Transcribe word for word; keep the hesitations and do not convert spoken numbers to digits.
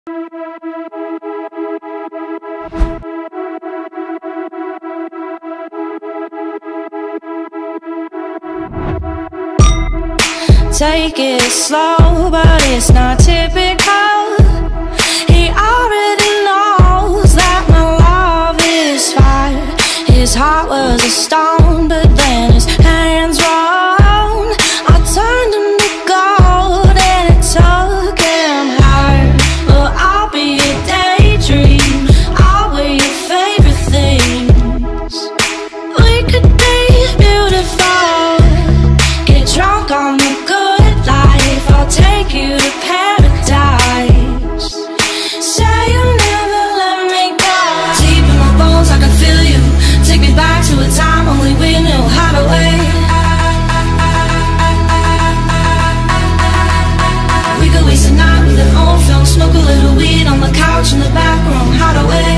Take it slow, but it's not typical. He already knows that my love is fire. His heart was a stone, but then his hands round. I turned him to gold and it took him higher. Well, I'll be a daydream, I'll wear your favorite things. We could be beautiful, get drunk on the good life. I'll take you to paradise. Say you'll never let me go. Deep in my bones I can feel you. Take me back to a time only we knew how to wait. We could waste a night with an old film, smoke a little weed on the couch in the back room. How to wait.